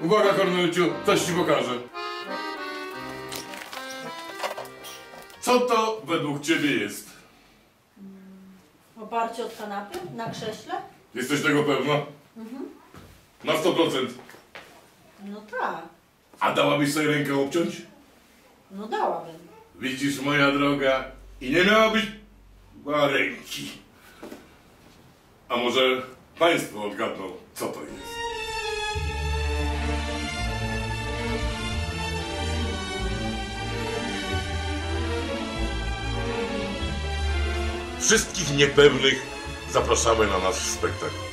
Uwaga, Kornelciu, coś ci pokażę. Co to według ciebie jest? Oparcie od kanapy? Na krześle? Jesteś tego pewna? Na 100%. No tak. A dałabyś sobie rękę obciąć? No dałabym. Widzisz, moja droga, i nie miałabyś ręki. A może państwo odgadną, co to jest? Wszystkich niepewnych zapraszamy na nasz spektakl.